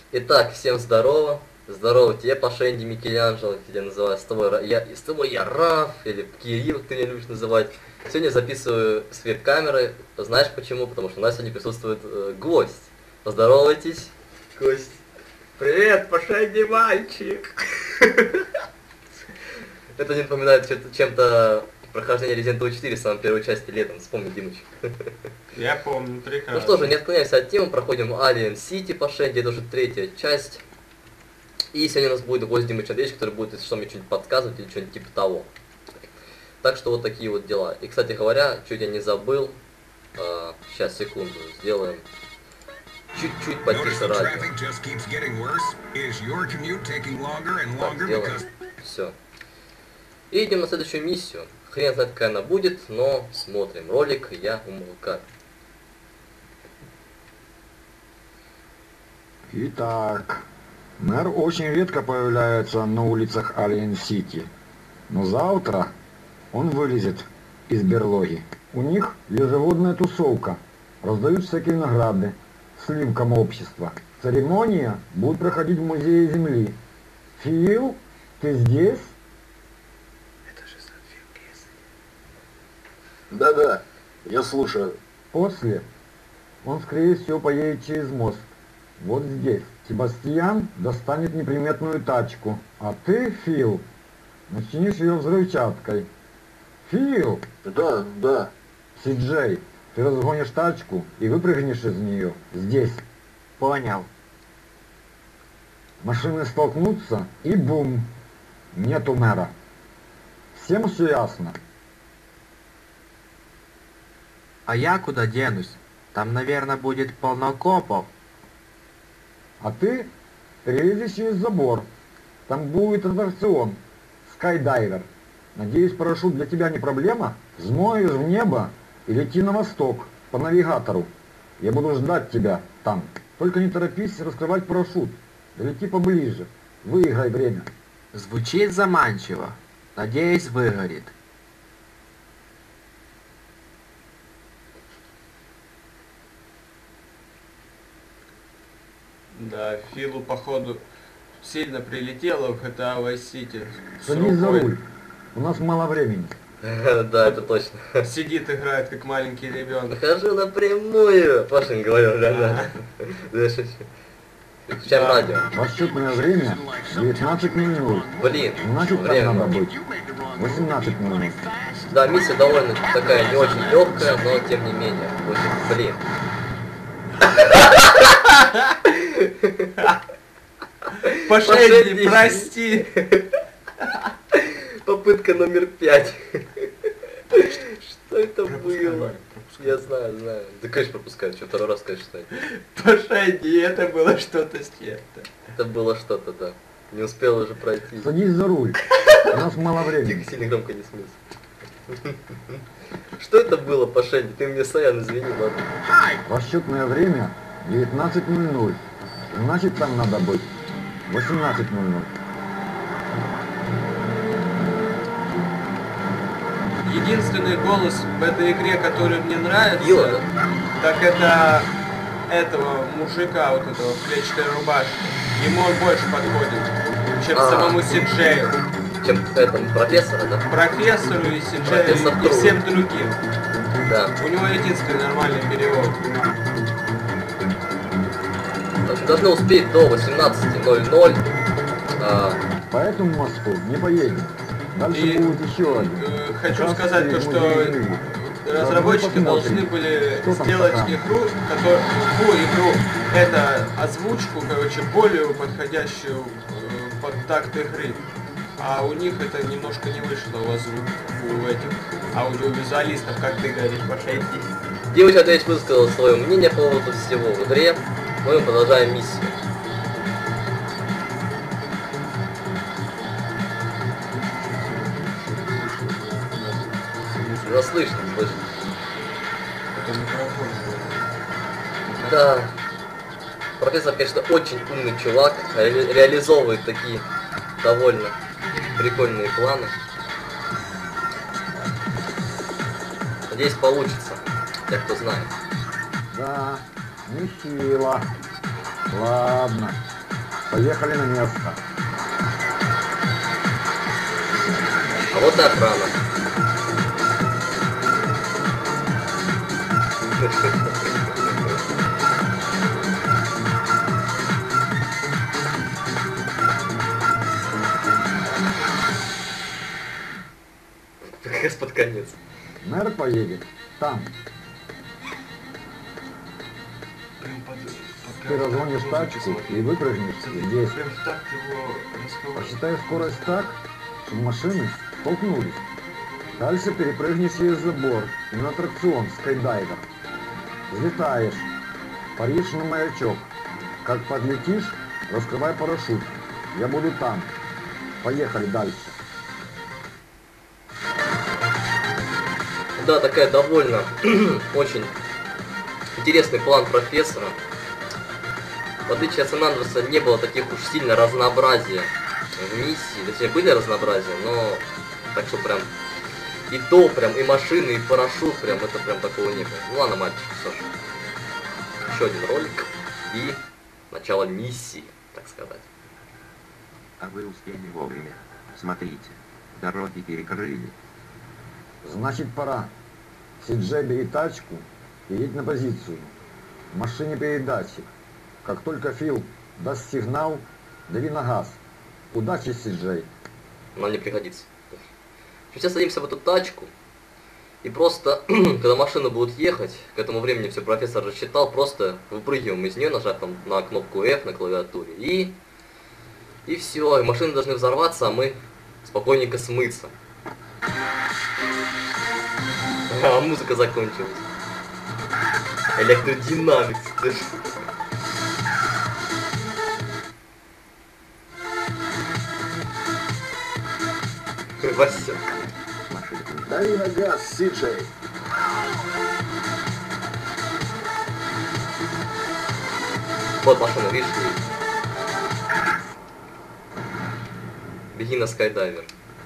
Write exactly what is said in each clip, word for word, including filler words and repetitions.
Итак, всем здорово. Здорово тебе, Пашенди Микеланджело, как тебя называют. С тобой я, с тобой я Раф, или Кирилл, ты меня любишь называть. Сегодня записываю с веб-камеры. Знаешь почему? Потому что у нас сегодня присутствует э, гость. Поздоровайтесь, гость. Привет, Пашенди мальчик. Это не напоминает чем-то прохождение Resident Evil четыре в самой первой части летом. Вспомни, Димыч. Я помню, прекрасно. Ну что же, не отклоняемся от темы, проходим Alien City Пашенди, это уже третья часть. И сегодня у нас будет гость Димыч Андреевич, который будет, если что, мне что-нибудь подсказывать или что-нибудь типа того. Так что вот такие вот дела. И, кстати говоря, чуть я не забыл, а, сейчас, секунду, сделаем чуть-чуть потише радио. Так, сделаем. Все. И идем на следующую миссию. Хрен знает, какая она будет, но смотрим. Ролик я умолкаю. Итак, мэр очень редко появляется на улицах Алиен-Сити, но завтра он вылезет из берлоги. У них ежегодная тусовка, раздают всякие награды сливкам общества. Церемония будет проходить в музее Земли. Фил, ты здесь? Это же Санфилд. Да-да, я слушаю. После он, скорее всего, поедет через мост. Вот здесь. Себастьян достанет неприметную тачку, а ты, Фил, начинишь ее взрывчаткой. Фил! Да, да. Си-Джей, ты разгонишь тачку и выпрыгнешь из нее. Здесь. Понял. Машины столкнутся и бум! Нету мэра. Всем все ясно? А я куда денусь? Там, наверное, будет полно копов. А ты перелезешь через забор. Там будет аттракцион. Скайдайвер. Надеюсь, парашют для тебя не проблема? Взмоешь в небо и лети на восток, по навигатору. Я буду ждать тебя там. Только не торопись раскрывать парашют. Лети поближе. Выиграй время. Звучит заманчиво. Надеюсь, выгорит. Да, Филу, походу, сильно прилетело в джи ти эй Vice City. С Садись за рукой. руль. У нас мало времени. Да, это точно. Сидит, играет, как маленький ребенок. Хожу напрямую. Пашин говорил, да, да. Да, шучу. Включаем Да. радио. Расчетное время девятнадцать ноль ноль. Блин, Значит, там время. надо быть. восемнадцать ноль ноль. Да, миссия довольно такая не очень легкая, но тем не менее. Очень, блин. Пашенди, прости. Попытка номер пять. Что это было? Я знаю, знаю. Да, конечно, пропускаю. Что, второй раз, конечно, что Пашенди, это было что-то с чем-то. это было что-то, да. Не успел уже пройти. Садись за руль. У нас мало времени. Тихо, сильно громко не смейся. Что это было, Пашенди? Ты мне, Саян, извини, ладно. Расчетное время девятнадцать ноль ноль. Значит, там надо быть восемнадцать ноль ноль. Единственный голос в этой игре, который мне нравится, Ила, да? так это этого мужика, вот этого в клетчатой рубашке. Ему он больше подходит, чем А. самому Си-Джею. Чем этому профессора, да? Профессору и Си-Джею Профессор и Тру. всем другим. Да. У него единственный нормальный перевод. В общем, должны успеть до восемнадцати ноль ноль. А, По этому мосту не поедем. Дальше И, будет еще один. э, хочу Как раз сказать то, перед что музеем Земли. разработчики Давай должны посмотрим, были что там сделать пока. игру, которая, фу, игру, это озвучку, короче, более подходящую э, под такт игры. А у них это немножко не вышло у озвук, у этих аудиовизуалистов, как ты говоришь, Пашенди. Димыч Андреевич высказал свое мнение по поводу всего в игре. Мы продолжаем миссию. Ну, слышно, слышно. Это микрофон. Да. Профессор, конечно, очень умный чувак, ре- реализовывает такие довольно прикольные планы. Надеюсь, получится. Я кто знает. Да, не сила. Ладно. Поехали на место. А вот и охрана. Как раз под конец. Мэр поедет там. Прям под, под Ты разгонишь тачку и выпрыгнешь здесь. Прям так его расколоть. Посчитай скорость так, чтобы машины столкнулись. Дальше перепрыгнешь через забор и на аттракцион скайдайвер. Взлетаешь, паришь на маячок. Как подлетишь, раскрывай парашют. Я буду там. Поехали дальше. Да, такая довольно очень интересный план профессора. В отличие от Сан-Андреаса не было таких уж сильно разнообразия в миссии. Точнее, были разнообразия, но так что прям и то, прям и машины, и парашют, прям это прям такого не было. Ну ладно, мальчик, все же. Еще один ролик и начало миссии, так сказать. А вы успели вовремя. Смотрите, дороги перекрыли. Значит, пора. Си-Джей, бери тачку и едь на позицию. В машине передатчик. Как только Фил даст сигнал, дави на газ. Удачи, Си-Джей. Нам не пригодится. Сейчас садимся в эту тачку. И просто, когда машина будет ехать, к этому времени все профессор рассчитал, просто выпрыгиваем из нее, нажав там на кнопку F на клавиатуре. И... И все, и машины должны взорваться, а мы спокойненько смыться. А, музыка закончилась. Электродинамикс. Вася. Дави на газ, Си-Джей. Вот машина, видишь? Беги на скайдайвер.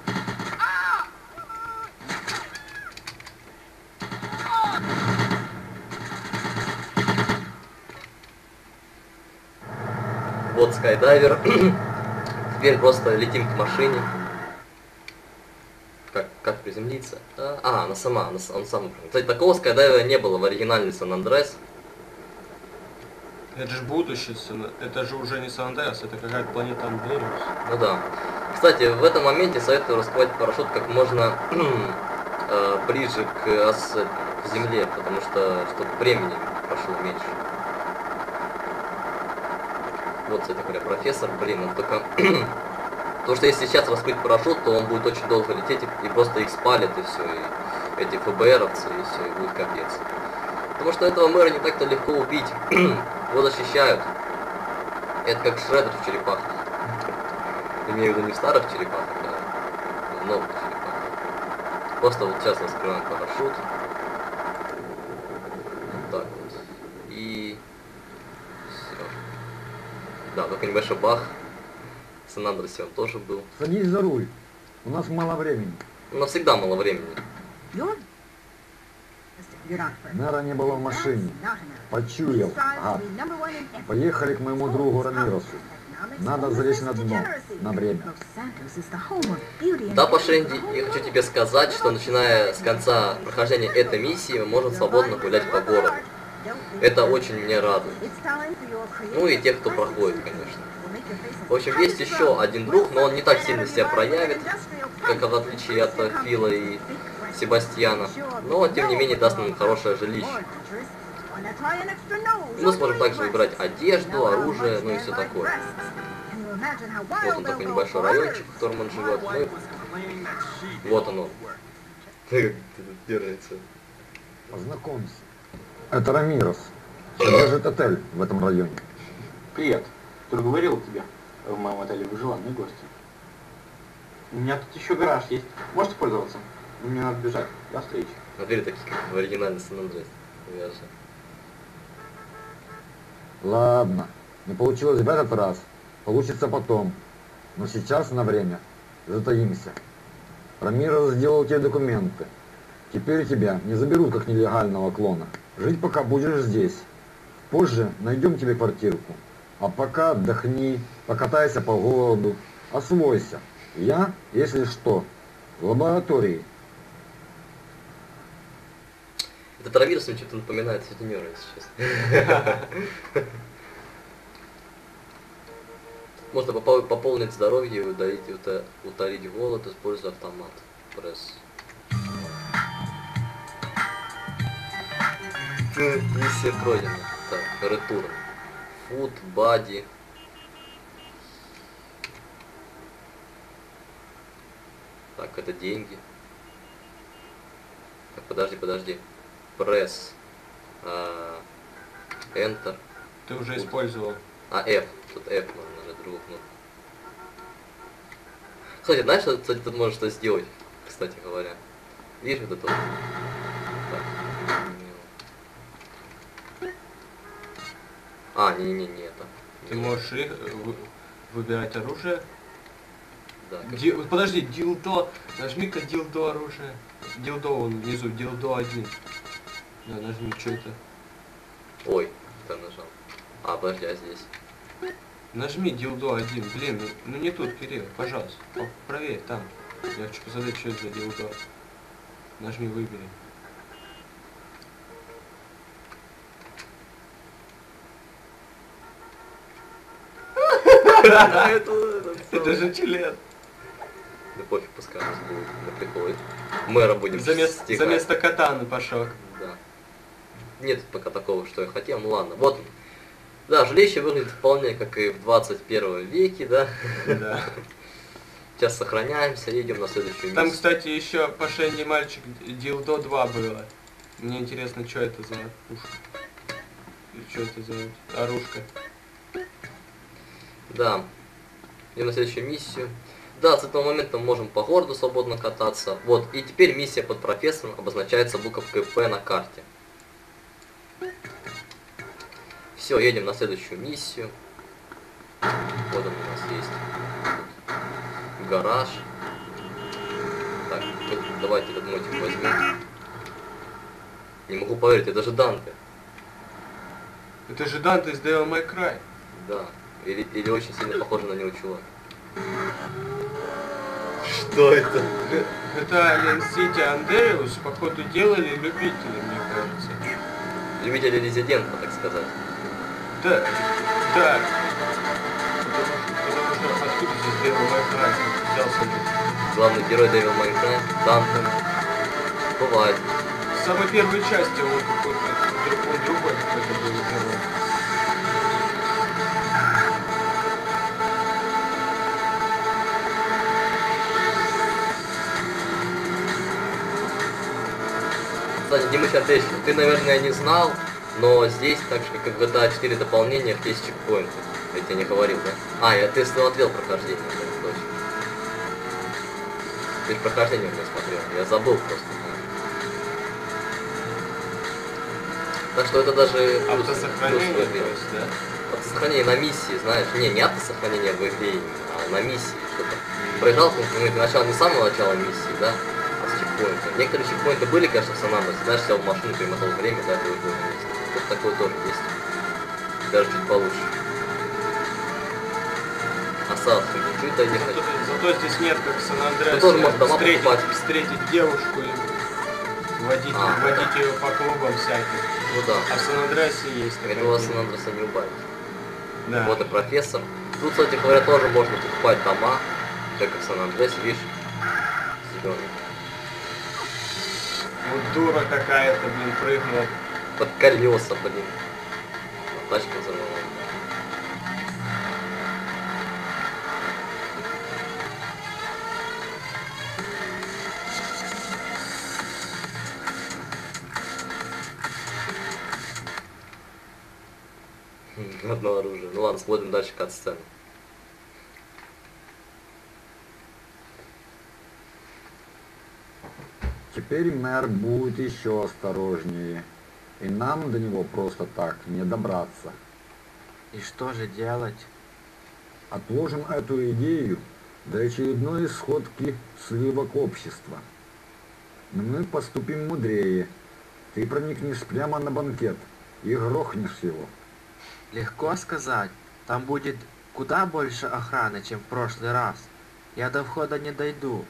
Вот скайдайвер. Теперь просто летим к машине. Как, как приземлиться? А, а, она сама, она, он сам. Кстати, такого скайдайвера не было в оригинальной Сан-Андреас. Это же будущее, Сан- это же уже не Сан-Андреас, это какая-то планета Андериус. Ну да. Кстати, в этом моменте советую раскрывать парашют как можно э, ближе к, ос- к земле, потому что чтобы времени прошло меньше. Вот, кстати говоря, профессор, блин, он только... Потому что если сейчас раскрыть парашют, то он будет очень долго лететь и, и просто их спалит, и все, и эти ФБРовцы, и все, и будет капец. Потому что этого мэра не так-то легко убить. Его защищают. Это как Шреддер в черепахах. Имею в виду не в старых черепахах, а в новых черепахах. Просто вот сейчас раскрываем парашют. Вот так вот. И... все. Да, только небольшой бах. В Сан-Андреасе он тоже был. Садись за руль. У нас мало времени. У нас всегда мало времени. Мэра не было в машине. Почуял. Гад. Поехали к моему другу Рамиросу. Надо залезть на дно. На время. Да, Пашенди, я хочу тебе сказать, что начиная с конца прохождения этой миссии мы можем свободно гулять по городу. Это очень меня радует. Ну и тех, кто проходит, конечно. В общем, есть еще один друг, но он не так сильно себя проявит, как в отличие от Фила и Себастьяна. Но, тем не менее, даст нам хорошее жилище. И мы сможем также выбирать одежду, оружие, ну и все такое. Вот он такой небольшой райончик, в котором он живет. Ну и... Вот оно. Держится. Познакомься. Это Рамирос. Держит отель в этом районе. Привет. Кто говорил тебе? В моем отеле вы желанные гости. У меня тут еще гараж есть. Можете пользоваться? Мне надо бежать. До встречи. На двери такие, как в оригинальной Сан-Андреас. Ладно. Не получилось в этот раз. Получится потом. Но сейчас на время. Затаимся. Рамирос сделал тебе документы. Теперь тебя не заберут как нелегального клона. Жить пока будешь здесь. Позже найдем тебе квартирку. А пока отдохни, покатайся по городу, освойся. Я, если что, в лаборатории. Это Равирус мне что-то напоминает сутенера, если честно. Можно попо- пополнить здоровье и удалить, ута- утолить голод, используя автомат. Пресс. Миссия пройдена. Так, ретур. Фуд, бади. Так, это деньги. Так, подожди, подожди. Пресс. А, Enter. Ты уже использовал. А, F. Тут F можно нажать, другую кнопку. Кстати, знаешь, что, кстати, тут можешь что сделать, кстати говоря. Видишь вот это вот? Так. А, не-не-не, это. Ты можешь их, э, вы- выбирать оружие. Да, как- Ди- Подожди, дилдо. Нажми-ка дилдо оружие. Дилдо вон внизу, дилдо один. Да, нажми, что это. Ой, там нажал. А, подожди, а здесь? Нажми дилдо один. Блин, ну, ну не тут, Кирилл, пожалуйста. По- Проверь там. Я хочу посмотреть, что это за дилдо. Нажми, выбери. Это же член. Да пофиг, пускай у нас будет на приколе. Мэра будем За место, стихать. за место катаны пошел. Да. Нет пока такого, что я хотел. Ну ладно, вот он. Да, жилище выглядит вполне как и в двадцать первом веке, да. Да. Сейчас сохраняемся, едем на следующую Там, миссию. кстати, еще пошельный мальчик Дилдо два было. Мне интересно, что это за пушка. И что это за оружка. Да. Идем на следующую миссию. Да, с этого момента мы можем по городу свободно кататься. Вот, и теперь миссия под профессором обозначается буковкой П на карте. Все, едем на следующую миссию. Вот он у нас есть. Тут гараж. Так, вот давайте этот мотик возьмем. Не могу поверить, это же Данте. Это же Данте из Devil May Cry. Да. Или, или очень сильно похоже на него чувак. Что это? Э, Это Alien City Andreas, походу, делали любители, мне кажется. Любители резидента, так сказать. Да, да. Потому что, потому что откуда здесь Devil May Cry взялся? Главный герой Devil May Cry, Данте. Бывает. В самой первой части он какой-то, друг- он другой какой-то был герой. Кстати, Димыч Андреевич, ты, наверное, не знал, но здесь, так же, как и в джи ти эй четыре дополнение, есть чекпоинты. Я тебе не говорил, да? А, я ты смотрел прохождение, да, точно. Ты же прохождение у меня смотрел, я забыл просто. Так что это даже... плюс- Автосохранение, плюс в то игре. есть, да? Автосохранение на миссии, знаешь. Не, не автосохранение в игре, а на миссии что-то. Проезжал, ну, начало не с самого начала миссии, да, а с чекпоинта. Некоторые чекпоинты были, конечно, в Сан-Андреасе. Знаешь, сел в машину, перемотал время, да, и был на месте. Вот такое тоже есть. Даже чуть получше. Осталось чуть-чуть доехать. Зато, зато здесь нет, как в Сан-Андреасе, Ну, тоже можно дома встретить, покупать. встретить девушку и водить, А, водить ее по клубам всяким. Ну да. А в Сан-Андреасе есть такая Это у вас тема. Сан-Андреаса не убавить. Да. Вот и профессор. Тут, кстати говоря, тоже можно покупать дома, как и в Сан-Андреасе, видишь, зеленый. Вот дура какая-то, блин, прыгнула. Под колеса, блин. А тачка взорвалась. Хм, одно оружие. Ну ладно, смотрим дальше кат-сцену. Теперь мэр будет еще осторожнее. И нам до него просто так не добраться. И что же делать? Отложим эту идею до очередной сходки сливок общества. Но мы поступим мудрее. Ты проникнешь прямо на банкет и грохнешь его. Легко сказать. Там будет куда больше охраны, чем в прошлый раз. Я до входа не дойду.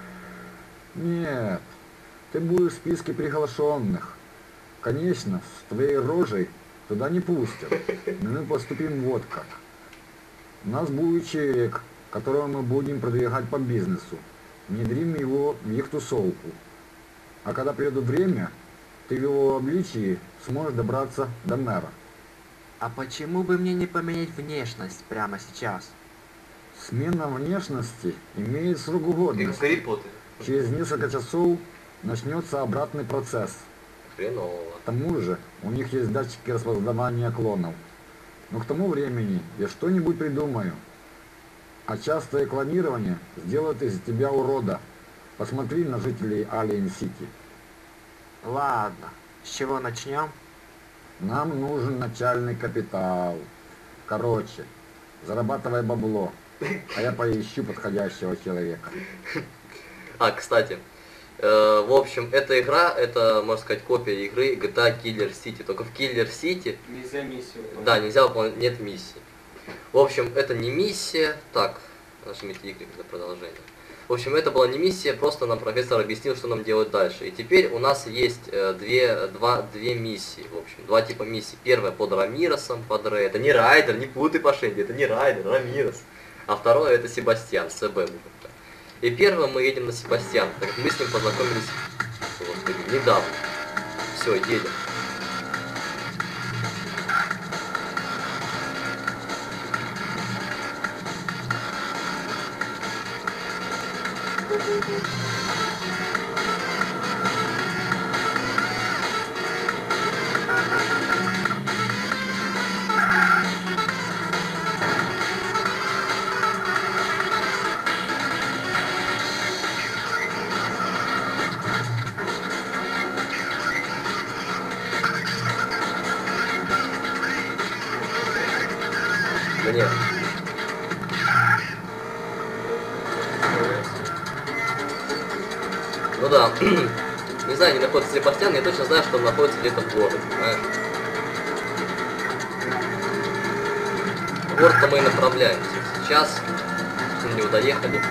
Нет, ты будешь в списке приглашенных. Конечно, с твоей рожей туда не пустят, но мы поступим вот как. У нас будет человек, которого мы будем продвигать по бизнесу. Внедрим его в их тусовку. А когда придет время, ты в его обличии сможешь добраться до мэра. А почему бы мне не поменять внешность прямо сейчас? Смена внешности имеет срок Ты как годности. Гарри Поттер. Через несколько часов начнется обратный процесс. Хреново. К тому же у них есть датчики распознавания клонов. Но к тому времени я что-нибудь придумаю. А частое клонирование сделает из тебя урода. Посмотри на жителей Алиен-Сити. Ладно, с чего начнем? Нам нужен начальный капитал. Короче, зарабатывай бабло, а я поищу подходящего человека. А, кстати, э, в общем, эта игра, это, можно сказать, копия игры джи ти эй Killer City. Только в Killer City, Нельзя миссию. да, нельзя выполнять, нет миссии. В общем, это не миссия. Так, нажмите Y для продолжения. В общем, это была не миссия, просто нам профессор объяснил, что нам делать дальше. И теперь у нас есть э, две, два, две миссии, в общем, два типа миссий. Первая под Рамиросом, под Рэй. Это не Райдер, не путай по Шенди, это не Райдер, Рамирос. А второе это Себастьян, СБ. И первым мы едем на Себастьян, так как мы с ним познакомились господи, недавно. Все, едем. Да нет. Ну да. Не знаю, где находится Себастьян, я точно знаю, что он находится где-то в городе, знаешь. В город-то мы и направляемся. Сейчас мы не доехали.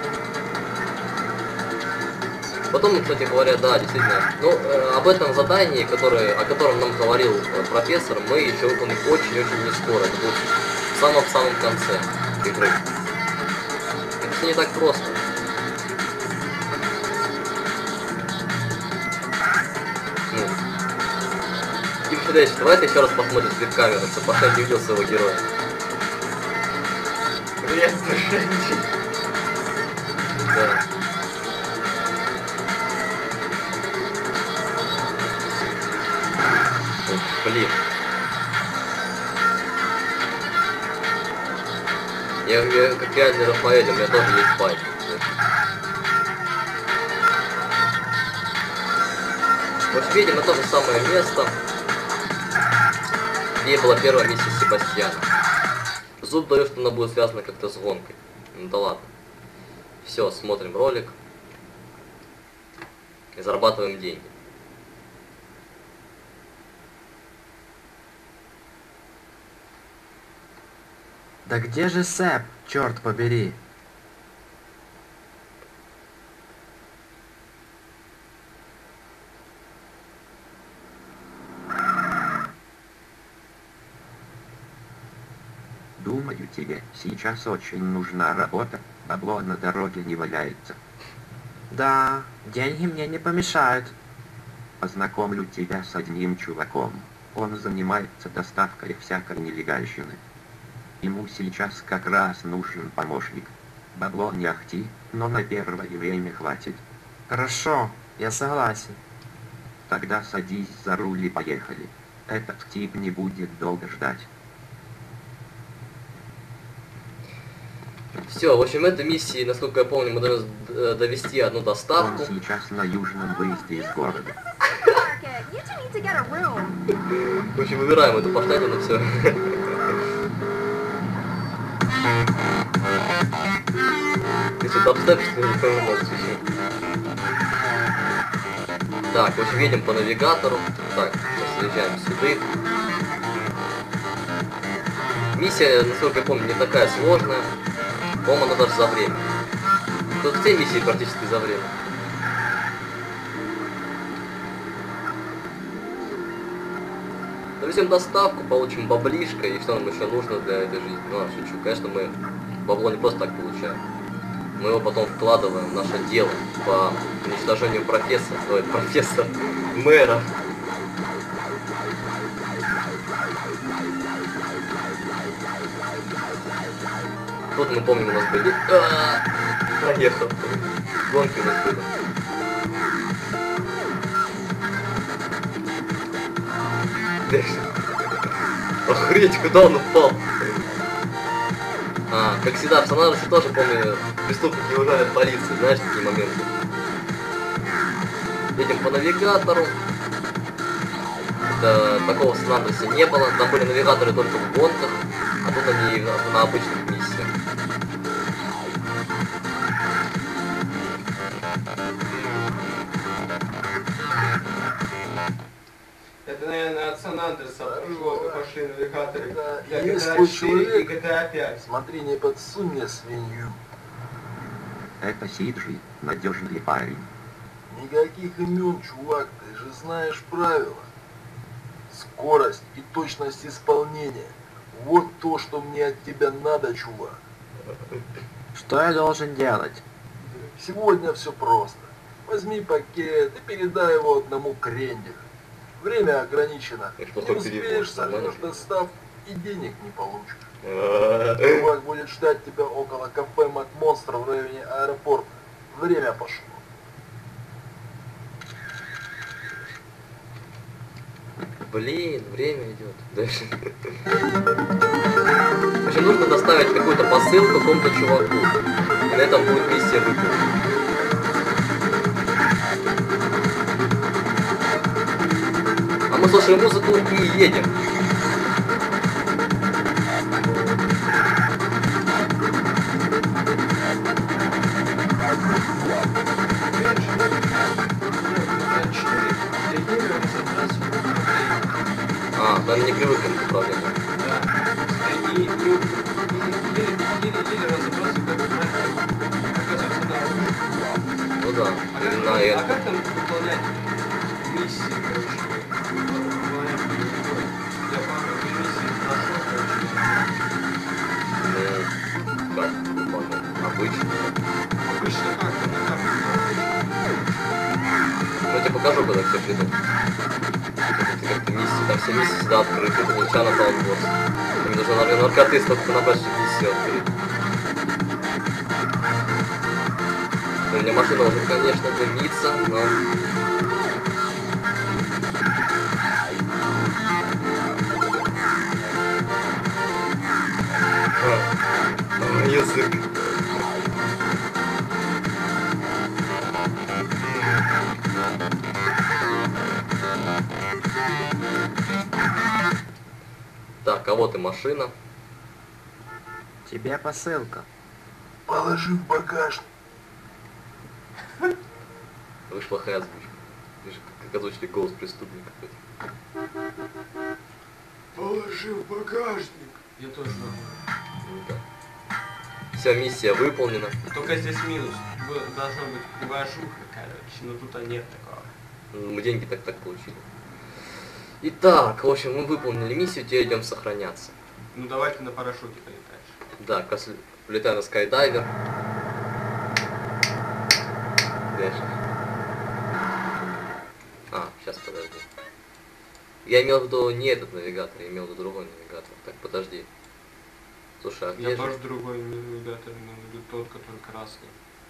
Потом, кстати говоря, да, действительно, ну, э, об этом задании, которое, о котором нам говорил э, профессор, мы еще выполним очень-очень не скоро. Это будет в самом-самом конце игры. Это все не так просто. Ну. Тим Федорович, давай ты еще раз посмотришь в камеру, чтобы Паша не видел своего героя. Привет, Шенди. Да. Блин. Я, я как реальный Рафаэль, у меня тоже есть пальцы. Вот видим на то же самое место, где была первая миссия Себастьяна. Зуб дает, что она будет связана как-то с гонкой. Ну да ладно. Все, смотрим ролик. И зарабатываем деньги. Да где же Сэп, черт побери? Думаю, тебе сейчас очень нужна работа, бабло на дороге не валяется. Да, деньги мне не помешают. Познакомлю тебя с одним чуваком. Он занимается доставкой всякой нелегальщины. Ему сейчас как раз нужен помощник. Бабло не ахти, но на первое время хватит. Хорошо, я согласен. Тогда садись за руль и поехали. Этот тип не будет долго ждать. Все, в общем, этой миссии, насколько я помню, мы должны э, довести одну Он доставку. сейчас на южном выезде из города. Market, you two need to get a room. В общем, выбираем эту поштатину, все. Ты что, дабстеп, что ли, не понимаю, слушай. Так, в общем, едем по навигатору. Так, сейчас съезжаем сюда. Миссия, насколько я помню, не такая сложная. По-моему, она даже за время. Тут все миссии практически за время. Довезем доставку, получим баблишко, и что нам еще нужно для этой жизни. Ну, шучу. Конечно, мы бабло не просто так получаем. Мы его потом вкладываем в наше дело по уничтожению профессора, ой, профессора, мэра. Тут мы помним, у нас были... А-а-а! Проехал. Гонки у нас были. Охренеть, куда он упал? А, как всегда, в Сан-Андреасе тоже, помню, преступники уезжают от полиции, знаешь, такие моменты. Едем по навигатору. Да, такого в Сан-Андреасе не было, там были навигаторы только в гонках, а тут они на, на обычных миссиях. Это, наверное, от Сан-Андреаса пошли навигаторы Да, для есть джи ти эй свой четыре и человек. джи ти эй пять. Смотри, не подсунь мне свинью. Это Сиджи, надежный парень. Никаких имен, чувак, ты же знаешь правила. Скорость и точность исполнения. Вот то, что мне от тебя надо, чувак. Что я должен делать? Сегодня все просто. Возьми пакет и передай его одному кренделю. Время ограничено. Это Не плохой перевод, успеешь, сорвешь нормально? доставку и денег не получишь. А-а-а. Чувак будет ждать тебя около кафе Макмонстра в районе аэропорта. Время пошло. Блин, время идет. Дальше. В общем, нужно доставить какую-то посылку какому-то чуваку. И на этом будет миссия выполнена. А мы слушаем музыку и едем. А, там не привыкли к управлению. Да. И, и, и, и еле-еле разобрался, как оказывается, да. Ну да, А как, на а это. как там выполнять миссии, короче, выполнять другой? Я пару миссий прошел, короче. Ну, как выполнять? Обычно. Обычно как там, на карте. Ну, я тебе покажу, когда все приду. Как-то миссии, там все миссии всегда открыты, это не Чана Таунборс. Мне нужно, наверное, наркоты, чтобы набрать, чтобы миссию открыть. У меня машина уже, конечно, дымится, но... А, язык. Так, а вот и машина. Тебе посылка. Положи в багажник. Вы ж плохая озвучка. Вы же как озвучили голос преступника. Положи в багажник. Я тоже могу. Ну да. Вся миссия выполнена. Только здесь минус. Было- Должно быть уважуха, короче, но тут нет такого. Мы деньги так так получили. Итак, в общем, мы выполнили миссию, теперь идем сохраняться. Ну давай ты на парашюте полетаешь. Да, как раз летаю на скайдайвер. Дальше. А, сейчас подожди. Я имел в виду не этот навигатор, я имел в виду другой навигатор. Так, подожди. Слушай, а где Я же... тоже другой навигатор имел в виду, тот, который красный.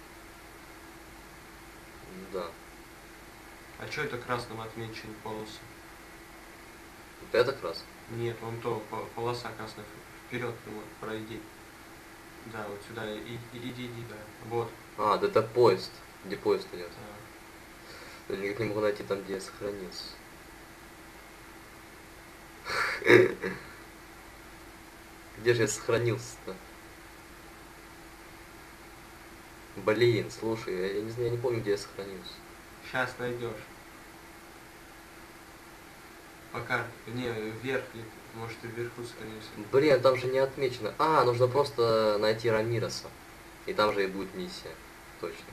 Да. А что это красным отмечены полосы? Вот это как раз. Нет, вон то, по- полоса красная, вперед вот, пройди. Да, вот сюда, и, и- иди, иди, да. Вот. А, да это поезд. Где поезд идет? Да. Я никак не могу найти там, где я сохранился. Где же я сохранился-то? Блин, слушай, я, я не знаю, я не помню, где я сохранился. Сейчас найдешь. По карте. Не, вверх, лет- Может и вверху сохранился. Блин, там же не отмечено. А, нужно просто найти Рамиреса. И там же и будет миссия. Точно.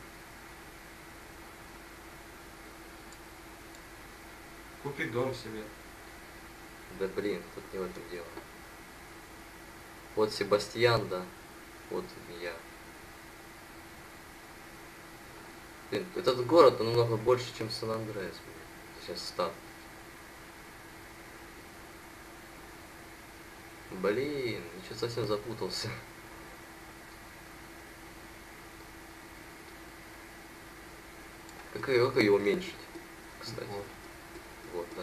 Купи дом себе. Да блин, тут не в этом дело. Вот Себастьян, да. Вот я. Блин, этот город намного больше, чем Сан-Андреас. Сейчас стат. Блин, я что-то совсем запутался. Как, как ее уменьшить, кстати? Вот. Вот, да.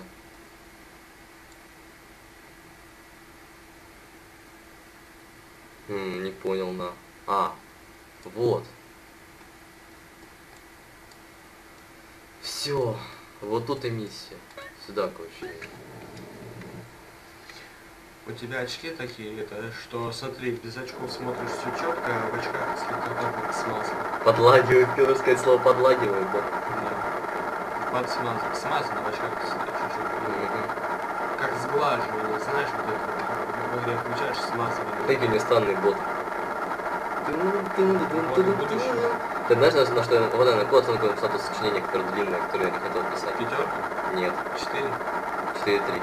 М, не понял, на. А, вот. Все, вот тут и миссия. Сюда, короче. У тебя очки такие, это что, смотри, без очков смотришь все четко, а в очках слегка так смазано. Подлагивает, хотел сказать слово подлагивает, да? Да. Подсмазано. Смазано в очках чуть-чуть. Мгм. Как сглаживание, знаешь, вот это вот, в игре включаешь смазывание. Какие у меня странные боты. Вот будущее. Ты знаешь, на, на что я нападаю? На какую оценку я написал то сочинение, которое длинное, которое я не хотел писать? Пятерка? Нет, Четыре? четыре три.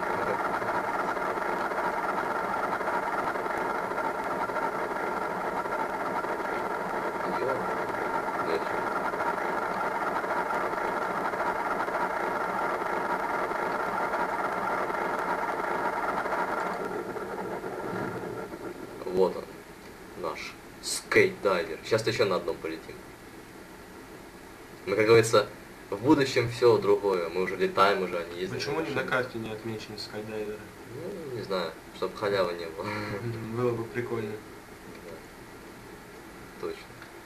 Вот он, наш скейт-дайвер. Сейчас еще на одном полетим. Мы, как говорится, в будущем все другое. Мы уже летаем, уже они ездят. Почему не на карте не отмечены скайдайверы? Ну, не знаю, чтобы халявы не было. Было бы прикольно. Да. Точно.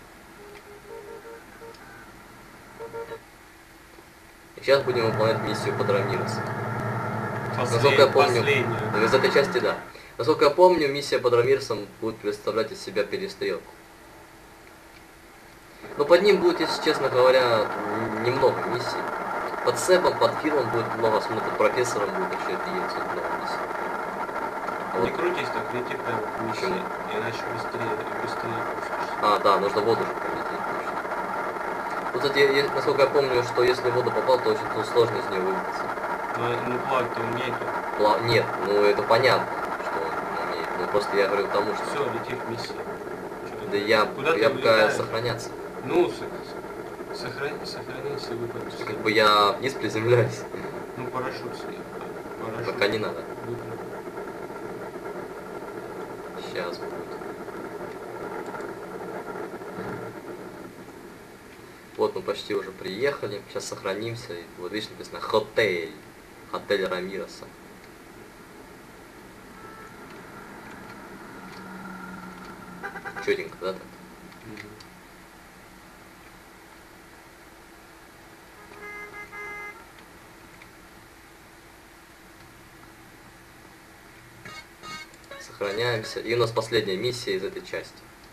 И сейчас будем выполнять миссию под Рамиресом. Насколько я помню, Последнюю. из этой части да. Насколько я помню, миссия под Рамиресом будет представлять из себя перестрелку. Но под ним будет, если честно говоря, немного миссий. Под Сэбом, под Филом будет много, смотрит, под профессором будет еще это есть много миссий. А Не вот- крутись так, лети прямо к миссии, Почему? иначе быстрее, быстрее пустишься. А, да, нужно воду же пролететь. Точно. Ну, кстати, я- насколько я помню, что если в воду попал, то очень сложно из нее выбраться. Но ну плавать-то умеет. Пла- Нет, ну это понятно, что он умеет. Ну просто я говорю к тому, что... Все, лети к миссии. Чё Да ты? я, Куда ты я пока улетаешь? сохраняться. Ну, с- сохрани, сохранись и выпадешь. Как бы я вниз приземляюсь. Ну, парашют съел. Парашют. Пока не надо. Выпрыгни. Сейчас будет. Вот мы почти уже приехали. Сейчас сохранимся. И вот видишь, написано «Хотель». Отель Рамиреса. Чётенько, да? Так? Мгм. Сохраняемся. И у нас последняя миссия из этой части.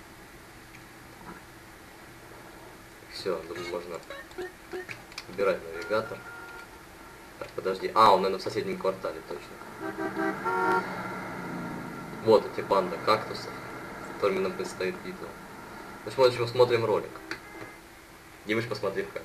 Все, думаю, можно убирать навигатор. Так, подожди. А, он, наверное, в соседнем квартале, точно. Вот эти банда кактусов, с которыми нам предстоит битва. Ну, в общем, смотрим ролик. Димыч, посмотри-ка.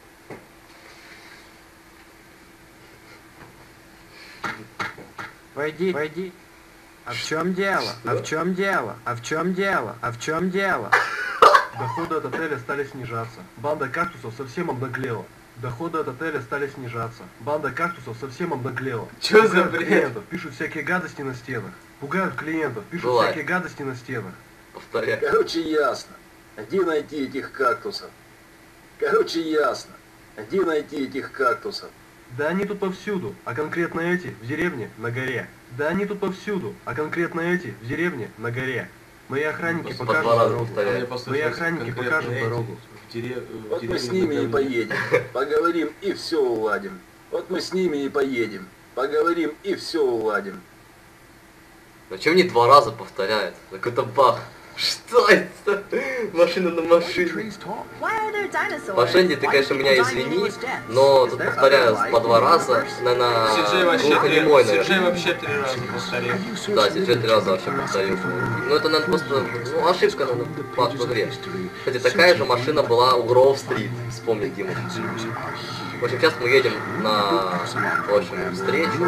Войди, войди. А в чем дело? А в чем дело? А в чем дело? А в чем дело? Доходы от отеля стали снижаться. Банда кактусов совсем обнаглела. Доходы от отеля стали снижаться. Банда кактусов совсем обнаглела. Чё за Пугают бред? клиентов, пишут всякие гадости на стенах. Пугают клиентов, пишут Бывает. всякие гадости на стенах. Повторяю. Короче, ясно. Где найти этих кактусов? Короче, ясно. Где найти этих кактусов? Да они тут повсюду, а конкретно эти в деревне на горе. Да они тут повсюду, а конкретно эти в деревне на горе. Мои охранники По покажут два раза дорогу. повторяю. Мне Мои послышалось охранники конкретно покажут эти дорогу. В, дере... в Вот мы деревне с ними и на говне. поедем. Поговорим и все уладим. Вот мы с ними и поедем. Поговорим и все уладим. Ну чем мне два раза повторяют? Какой-то баг. Что это? Машина на машине. Why are there dinosaurs? По Шенди, ты, Why конечно, do меня people die извини, meaningless deaths? но Is тут there повторяю other life по два in the раза, universe? наверное, Сиджей вообще, три, глухонемой, Сиджей наверное. вообще три раза повторил. Да, Сиджей три раза вообще повторил. Ну это, наверное, просто, ну, ошибка, наверное, Паш, в игре. Кстати, такая же машина была у Гроув-стрит, вспомни, Дима. В общем, сейчас мы едем на, в общем, встречу.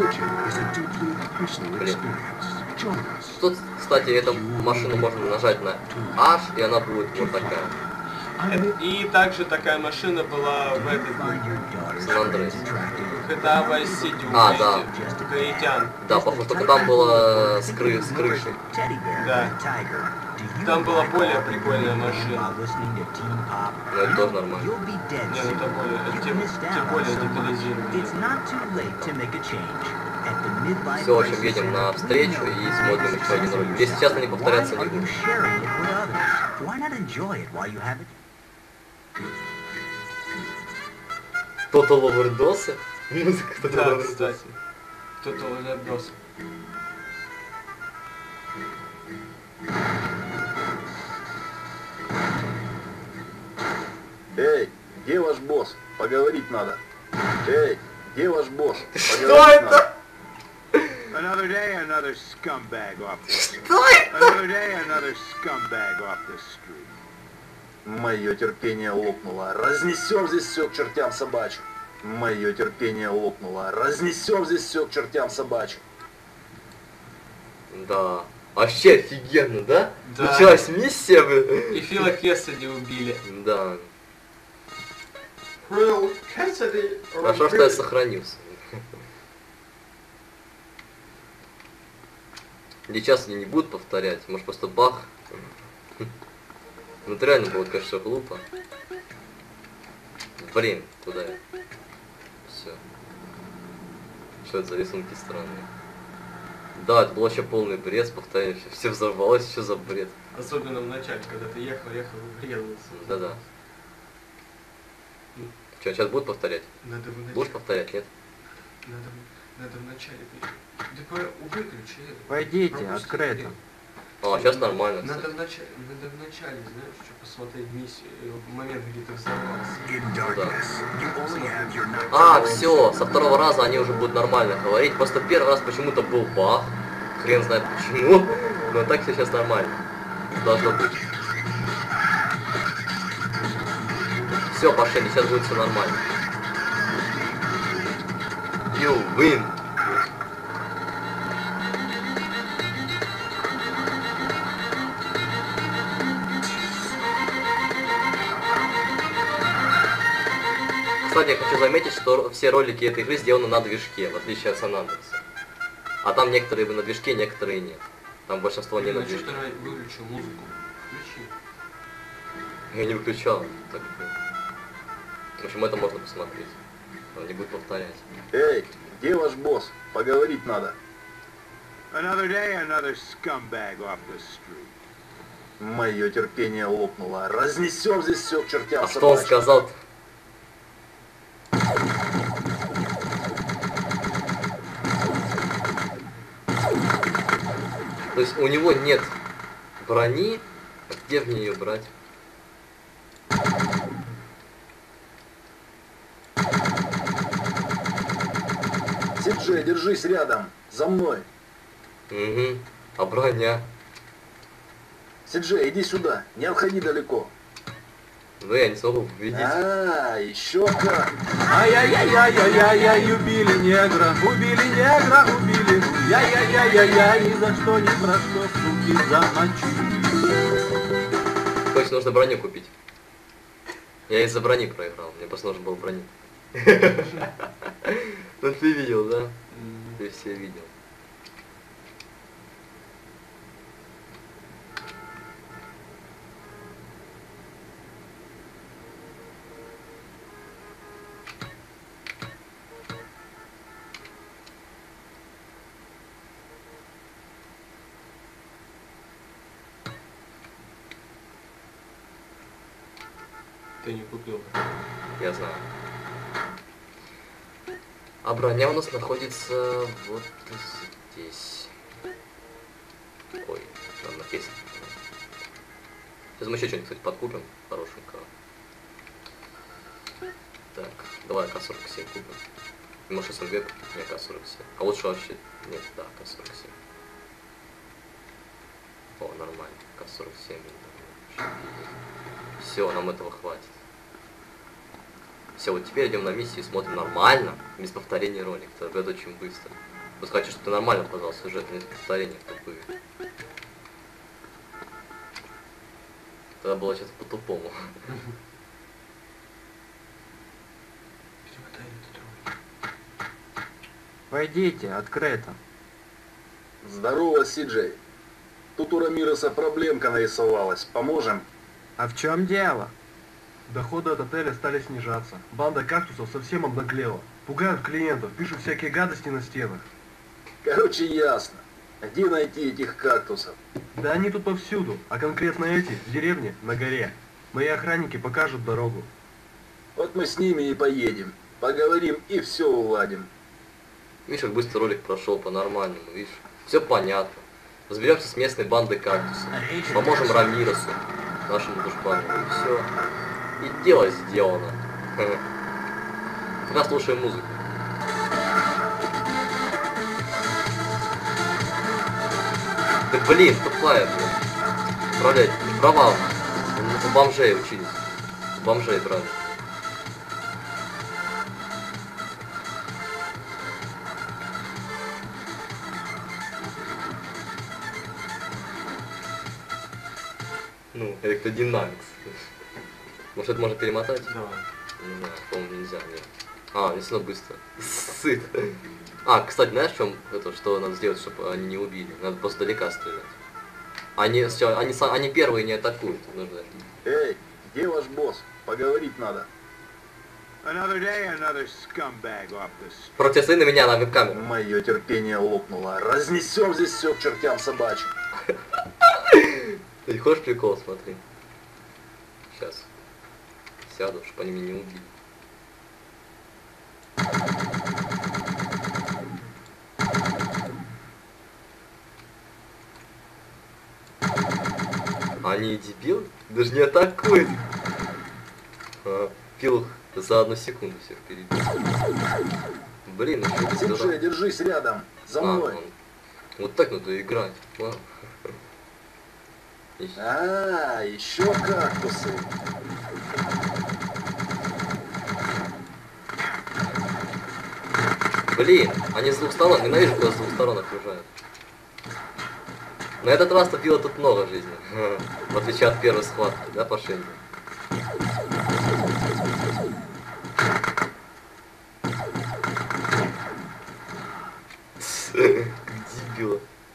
Блин. Тут, кстати, эту машину можно нажать на H, и она будет вот такая. И также такая машина была в этой Сан-Андреас. джи ти эй Vice City у А, да. гаитян. Да, похоже, только там было с, кры с крышей. Да. Там была более прикольная машина. Но это тоже нормально. Не, ну это более, это тем, тем более детализированно. Все, в общем, едем на встречу и смотрим еще один ролик. Если честно, не повторяться не будет. Total Overdose? Музыка Total Да, Overdose. кстати. Кто-то overdose. Эй, где ваш босс? Поговорить надо. Эй, где ваш босс? Что Поговорить это? надо. Another day, another scumbag off the street. Что это? Another day, another scumbag off the street. Мое терпение лопнуло. Разнесем здесь все к чертям собачьим. Мое терпение лопнуло. Разнесем здесь все к чертям собачьим. Да. Вообще офигенно, да? Да. Началась миссия, блин. И Фила Кэссиди убили. Да. Фил Кэссиди. Хорошо, что я сохранился. Сейчас они не будут повторять, может просто бах. Ну это реально было, конечно, глупо. Блин, куда я? Все. Что это за рисунки странные? Да, это был вообще полный бред, повторяю, все взорвалось, что за бред. Особенно в начале, когда ты ехал, ехал и врезался. Да-да. Что, сейчас будут повторять? Надо в начале. Будешь повторять, нет? Надо, надо в начале. Ты по- выключи это. Войдите, Пропусти. открыто. А, сейчас нормально, Надо кстати. в начале, надо в начале, знаешь, что посмотреть миссию, э, момент, где ты взорвался. Да. А, все, со второго раза они уже будут нормально говорить. Просто первый раз почему-то был бах. Хрен знает почему. Но так все сейчас нормально. Должно быть. Все, пошли, сейчас будет все нормально. You win. Кстати, я хочу заметить, что все ролики этой игры сделаны на движке, в отличие от Сан-Андреаса. А там некоторые на движке, некоторые нет. Там большинство не на Ну, что движке. ты выключил музыку? Включи. Я не выключал. Так, в общем, это можно посмотреть. Он не будет повторять. Эй, где ваш босс? Поговорить надо. Another day, another scumbag off the street. Мое терпение лопнуло. Разнесем здесь все к чертям А что он собачьим. сказал? То есть у него нет брони, а где в нее брать? Сиджей, держись рядом. За мной. Угу. А броня? Сиджей, иди сюда. Не отходи далеко. Ну я не смогу победить. А, еще как. Ай-яй-яй-яй-яй-яй, убили негра, убили негра, убили. Яй-яй-яй-яй-яй, ни за что, ни про что, суки, замочили. Точно нужно броню купить. Я из-за брони проиграл, мне просто нужно было броню. Ну ты видел, да? Ты все видел. Ты не купил. Я знаю. А броня у нас находится вот здесь. Ой, там написано. Сейчас мы еще что-нибудь, кстати, подкупим хорошенького. Так, давай ка сорок семь купим. Может СНГ купим? Не, ка сорок семь. А лучше вообще... Нет, да, ка сорок семь. О, нормально. ка сорок семь. Все, нам этого хватит. Все, вот теперь идем на миссию и смотрим нормально, без повторений ролик. Это будет очень быстро. Вот хочу, чтобы ты нормально показал сюжет, без повторений тупые. Тогда было сейчас по-тупому. Войдите, открыто. Здорово, Си-Джей. Тут у Рамиреса проблемка нарисовалась. Поможем? А в чем дело? Доходы от отеля стали снижаться. Банда кактусов совсем обнаглела. Пугают клиентов, пишут всякие гадости на стенах. Короче, ясно. Где найти этих кактусов? Да они тут повсюду, а конкретно эти, в деревне, на горе. Мои охранники покажут дорогу. Вот мы с ними и поедем. Поговорим и все уладим. Видишь, как быстро ролик прошел по-нормальному, видишь? Все понятно. Разберемся с местной бандой кактусов. Поможем Рамиресу, нашему дружбану. И все. И дело сделано. Пока слушаем музыку. Да блин, тупая, блин. Управлять, права. У бомжей учились. У бомжей брали. Ну, электродинамикс. Может, это можно перемотать? Давай. Не знаю, по-моему, нельзя, нет. А, не равно быстро. Сыт. А, кстати, знаешь, в чем это, что надо сделать, чтобы они не убили? Надо просто далека стрелять. Они, все, они, они первые не атакуют. Нужно... Эй, где ваш босс? Поговорить надо. Против на меня на веб-камеру. Мое терпение лопнуло. Разнесем здесь все к чертям собачьим. Ты хочешь прикол, смотри. Сейчас. Сяду, чтобы они меня не убили. Они дебилы? Даже не атакуют. А, пил за одну секунду всех перебил. Блин, ну что Си-Джей, держись рядом. За мной. А, вот так надо играть. А, а еще кактусы. Блин, они с двух сторон, ненавижу, когда с двух сторон окружают. На этот раз топило тут много жизни. В отличие от первой схватки, да, по шее. Дебила.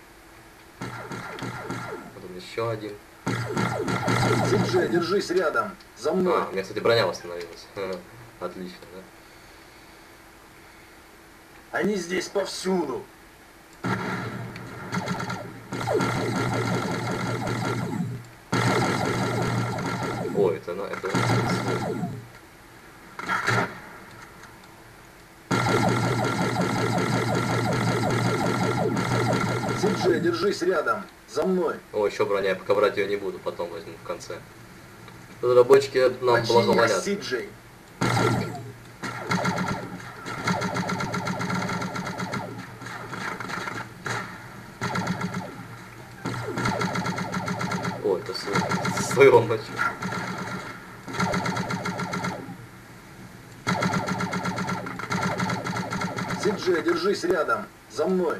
Потом еще один. Си-Джей, держись рядом. За мной. А, у меня, кстати, броня восстановилась. Отлично, да? Они здесь повсюду. Ой, это на это. Си-Джей, держись рядом. За мной. О, еще броня, я пока брать ее не буду, потом возьму в конце. Разработчики нам Почини, благоволят. Си-Джей. О, это свой. Своего мочу. Си-Джей, держись рядом. За мной.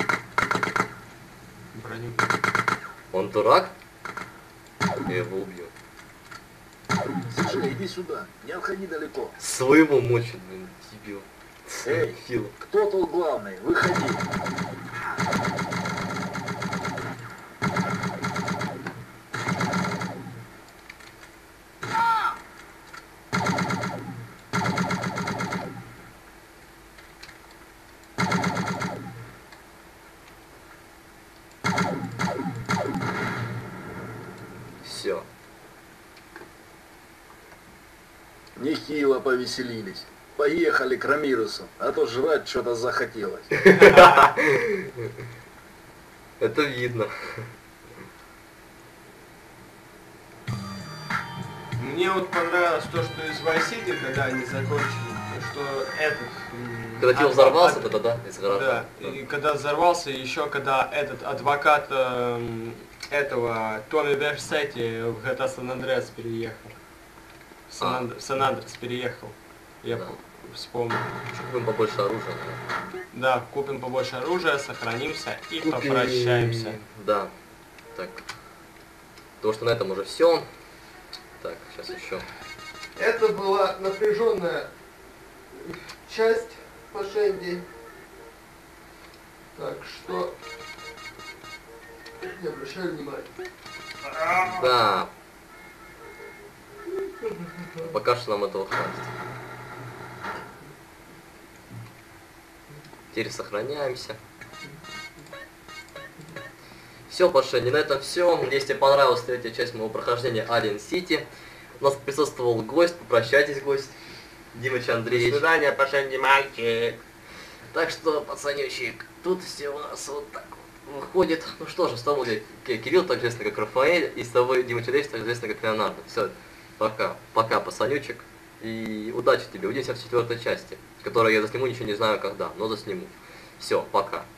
Броню. Он дурак? Я его убью. Си-Джей, иди сюда. Не отходи далеко. Своего мочит, блин, дебил. Эй, Фил. кто тут главный? Выходи. Все. Нехило повеселились. Поехали к Рамиресу, а то жрать что-то захотелось. Это видно. Мне вот понравилось то, что из Vice City, когда они закончили, что этот... м, Когда фильм адва- взорвался, ад- тогда, да, из гаража. Да, и когда взорвался, еще когда этот адвокат эм, этого Томми Версетти в джи ти эй San Andreas переехал. В Сан, А. Анд- в Сан Андрес переехал. Я Да. п- вспомнил. Купим побольше оружия. наверное. Да, купим побольше оружия, сохранимся и Купим. попрощаемся. Да. Так. Потому что на этом уже все. Так, сейчас еще. Это была напряженная часть по Шенди. Так что не обращай внимания. Да. Пока что нам этого хватит. Теперь сохраняемся. Все, Пашени, на этом все. Если тебе понравилась третья часть моего прохождения Alien City, у нас присутствовал гость. Попрощайтесь, гость. Димыч Андреевич. До свидания, Пашенди мальчик. Так что, пацанючек, тут все у нас вот так вот выходит. Ну что же, с тобой Кирилл так известный, как Рафаэль, и с тобой Димыч Андреевич так известный, как Леонардо. Все, пока. Пока, пацанючек. И удачи тебе. Увидимся в четвертой части, которую я засниму, ничего не знаю когда, но засниму. Все, пока.